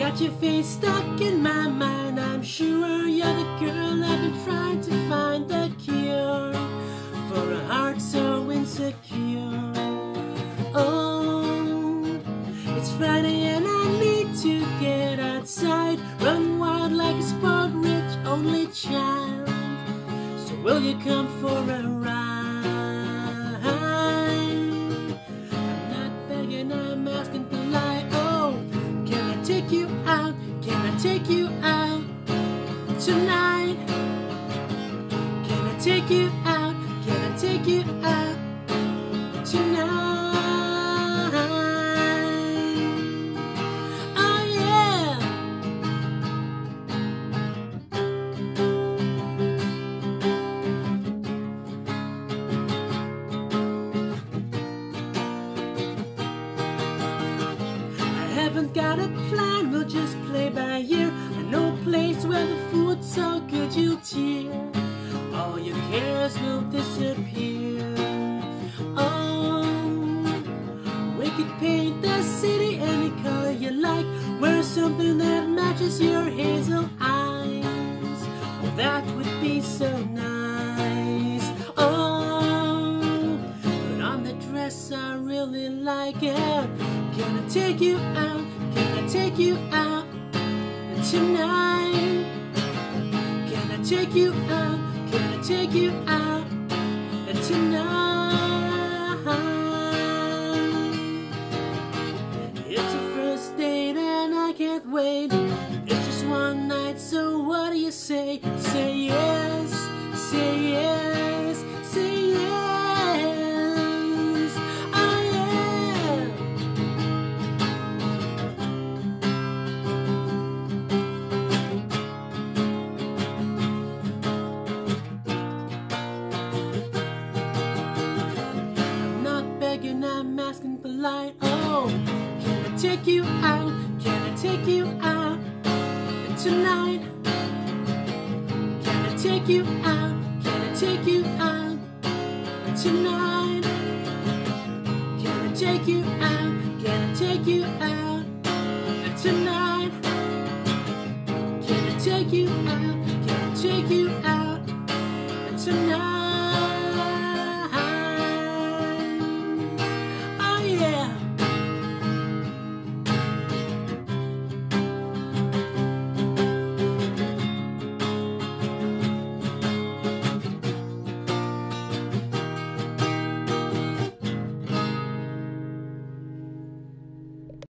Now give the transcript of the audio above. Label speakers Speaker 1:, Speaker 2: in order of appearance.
Speaker 1: got your face stuck in my mind. I'm sure you're the girl I've been trying to find the cure for a heart so insecure. Oh, it's Friday and I need to get outside, run wild like a spoiled rich only child. So will you come for a ride? I'm not begging, I'm asking polite. Oh, can I take you out? Can I take you out tonight? Can I take you out? Can I take you out tonight? Oh yeah. I haven't got a plan, we'll just play by ear. I know a place where the food's so good you'll cheer. All your cares will disappear. Oh, we could paint the city any color you like. Wear something that matches your hazel eyes. Oh, that would be so nice. Oh, put on the dress I really like it. Can I take you out? Can I take you out tonight? Can I take you out? Can I take you out tonight? It's a first date and I can't wait. It's just one night, so what do you say? Say yes, say yes, say yes. Oh yeah. I'm not begging, I'm asking polite. Oh, can I take you out? Can I take you out tonight? Can I take you out? Can I take you out tonight? Can I take you out? Can I take you out tonight? Can I take you out? Can I take you